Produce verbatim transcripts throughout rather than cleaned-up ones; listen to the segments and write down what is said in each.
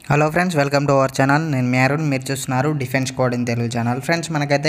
Hello friends, welcome to our channel. నేను మీ అరుణ్. మీరు చూస్తున్నారు defence code in Telugu channel. Friends, మనకైతే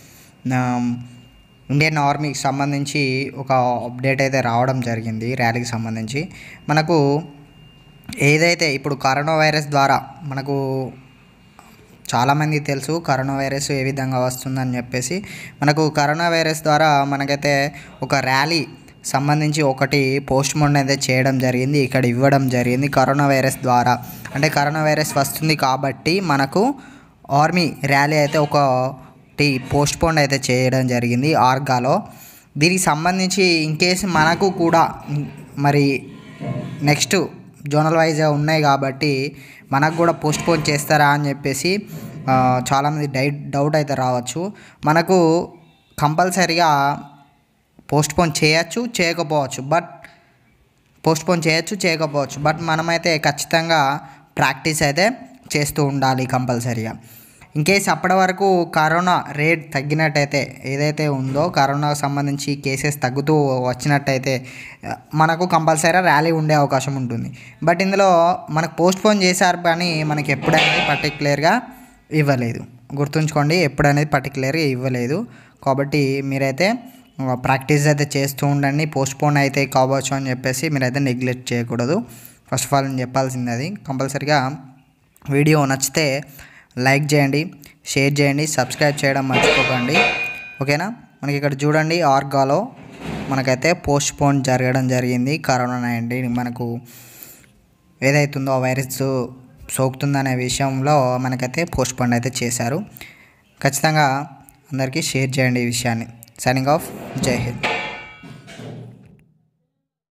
ఇండియన్ ఆర్మీకి సంబంధించి ఒక అప్డేట్ అయితే రావడం జరిగింది. ర్యాలీకి సంబంధించి మనకు ఏదైతే ఇప్పుడు కరోనా వైరస్ ద్వారా మనకు చాలామందికి తెలుసు కరోనా వైరస్ ఏ విధంగా వస్తుందని చెప్పేసి. మనకు కరోనా వైరస్ ద్వారా మనకైతే ఒక ర్యాలీ సంబంధించి ఒకటి పోస్ట్పోన్ అయితే చేయడం జరిగింది, ఇక్కడ ఇవ్వడం జరిగింది కరోనా వైరస్ ద్వారా. అంటే కరోనా వైరస్ వస్తుంది కాబట్టి మనకు ఆర్మీ ర్యాలీ అయితే ఒకటి పోస్ట్పోన్ అయితే చేయడం జరిగింది ఆర్గాలో. దీనికి సంబంధించి ఇన్కేస్ మనకు కూడా మరి నెక్స్ట్ జోనల్ వైజ్గా ఉన్నాయి కాబట్టి మనకు కూడా పోస్ట్పోన్ చేస్తారా అని చెప్పేసి చాలామంది డై డౌట్ అయితే రావచ్చు. మనకు కంపల్సరిగా పోస్ట్పోన్ చేయొచ్చు, చేయకపోవచ్చు. బట్ పోస్ట్పోన్ చేయొచ్చు, చేయకపోవచ్చు. బట్ మనమైతే ఖచ్చితంగా ప్రాక్టీస్ అయితే చేస్తూ ఉండాలి కంపల్సరిగా. ఇన్కేస్ అప్పటి వరకు కరోనా రేట్ తగ్గినట్టయితే, ఏదైతే ఉందో కరోనాకు సంబంధించి కేసెస్ తగ్గుతూ వచ్చినట్టయితే మనకు కంపల్సరీగా ర్యాలీ ఉండే అవకాశం ఉంటుంది. బట్ ఇందులో మనకు పోస్ట్పోన్ చేశారు కానీ మనకి ఎప్పుడనేది పర్టికులర్గా ఇవ్వలేదు. గుర్తుంచుకోండి, ఎప్పుడనేది పర్టికులర్గా ఇవ్వలేదు. కాబట్టి మీరైతే ప్రాక్టీస్ అయితే చేస్తూ ఉండండి. పోస్ట్పోన్ అయితే కావచ్చు అని చెప్పేసి మీరైతే నెగ్లెక్ట్ చేయకూడదు. ఫస్ట్ ఆఫ్ ఆల్ నేను చెప్పాల్సింది అది. కంపల్సరిగా వీడియో నచ్చితే లైక్ చేయండి, షేర్ చేయండి, సబ్స్క్రైబ్ చేయడం మర్చిపోకండి. ఓకేనా? మనకి ఇక్కడ చూడండి, ఆర్గాలో మనకైతే పోస్ట్పోన్ జరగడం జరిగింది. కరోనా నైన్టీన్ మనకు ఏదైతుందో ఆ వైరస్ సోకుతుందనే విషయంలో మనకైతే పోస్ట్పోన్ అయితే చేశారు. ఖచ్చితంగా అందరికీ షేర్ చేయండి ఈ విషయాన్ని. Signing off. జై హింద్.